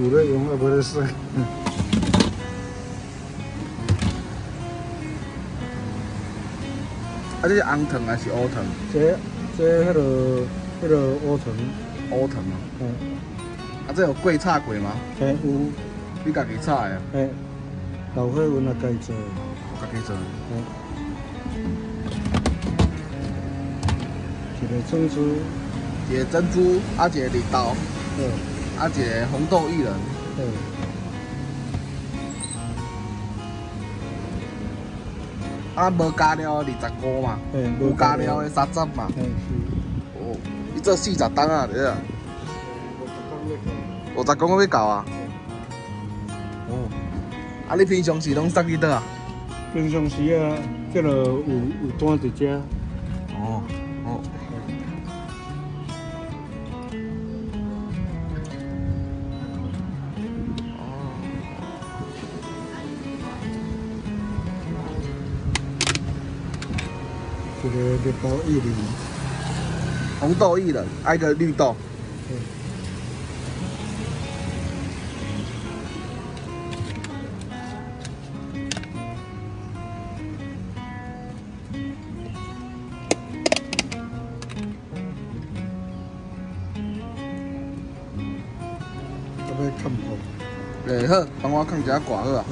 有咧用啊，无咧使。 啊，这是红糖还是乌糖？ 这迄个乌糖。 乌糖啊。 嗯。 啊，这有粿炒过吗？ 嘿，有。 你家己炒的啊？ 嘿，老伙阮也家己做。 家己做。 嘿。一个珍珠。 一个珍珠，啊，一个绿豆。 对。 啊，一个红豆薏仁。 对。 啊，无加料25嘛，有加料的30嘛。 嘿是。 哦，你做40档啊，对啊。50公要到啊。哦。啊，你平常时拢送去倒啊？ 平常时啊，即落有单伫遮。 哦。哦。 一个绿豆薏仁， 红豆薏仁，还有一个绿豆。 要看破。 哎好，帮我看一下挂好啊。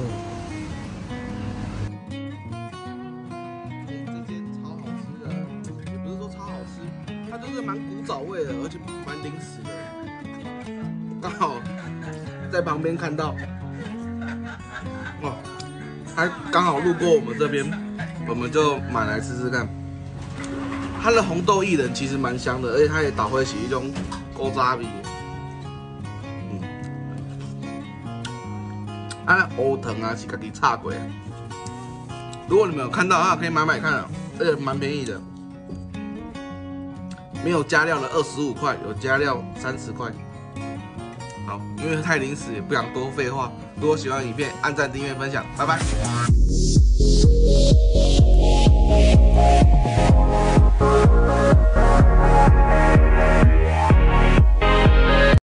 它就是蛮古早味的，而且蛮临时的。刚好在旁边看到，哦，它刚好路过我们这边，我们就买来试试看。它的红豆薏仁其实蛮香的，而且它也倒会是一种古早味。啊，乌糖啊是家己炒过的。如果你们有看到的话，可以买看啊，而且蛮便宜的。没有加料的25块，有加料30块。好，因为太临时，也不想多废话。如果喜欢影片，按赞、订阅、分享，拜拜。